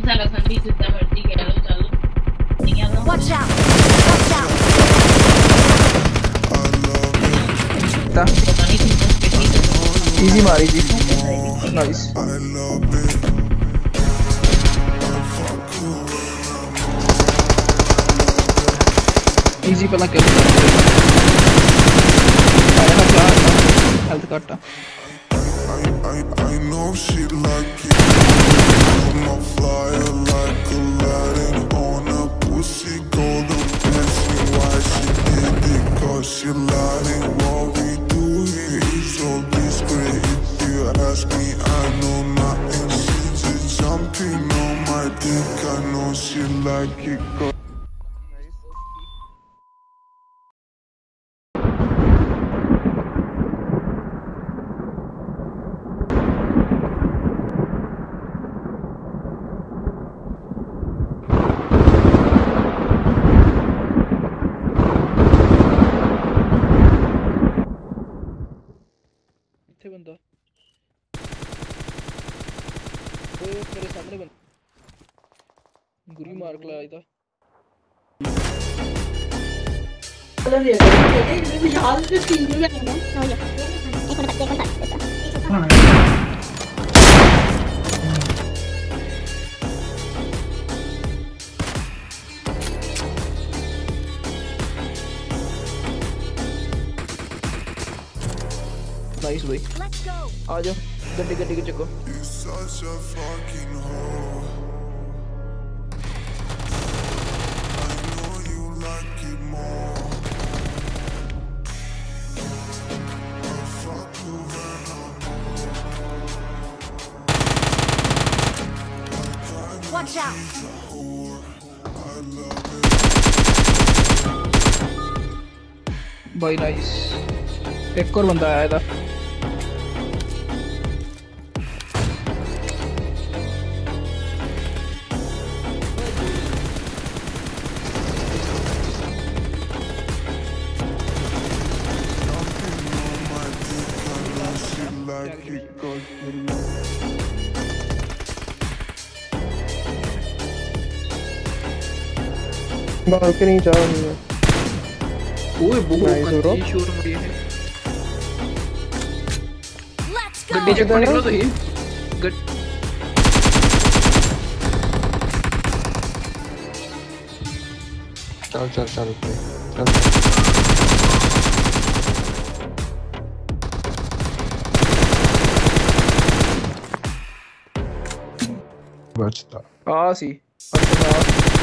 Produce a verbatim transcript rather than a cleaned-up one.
साला संडी जितना मर्जी कह लो चलो नहीं आता Watch out! Watch out! Ta. Easy मारी जी. Nice. Easy पहला किल. आया ना क्या? Health काटा. I I know she like it. I'm a flyer like Aladdin on a pussy golden blessing. Why she did it? Cause she lying. What we do here is so discreet. If you ask me, I know nothing. She's just jumping on my dick. I know she like it. Cause इत्थे बंदा ओए मेरे सामने बंदा गुरी मार के लाया था चलो ये ये याद से तीन में है ना एक मिनट एक मिनट नाइस भाई Let's go! आ जाओ गड्डी गड्डी के चक्को you're such a fucking hoe. I know you like it more. I fuck you when I'm Watch out! poor. I love भाई नाइस एक और बंदा आया था like it cause you balcony जा रही है ओए बहुत Nice, bro. गंदी शोर मरी है Let's गड्डी go! चेक कर निकलो तो ही गड चल चल चल चल बचता आ सी अच्छा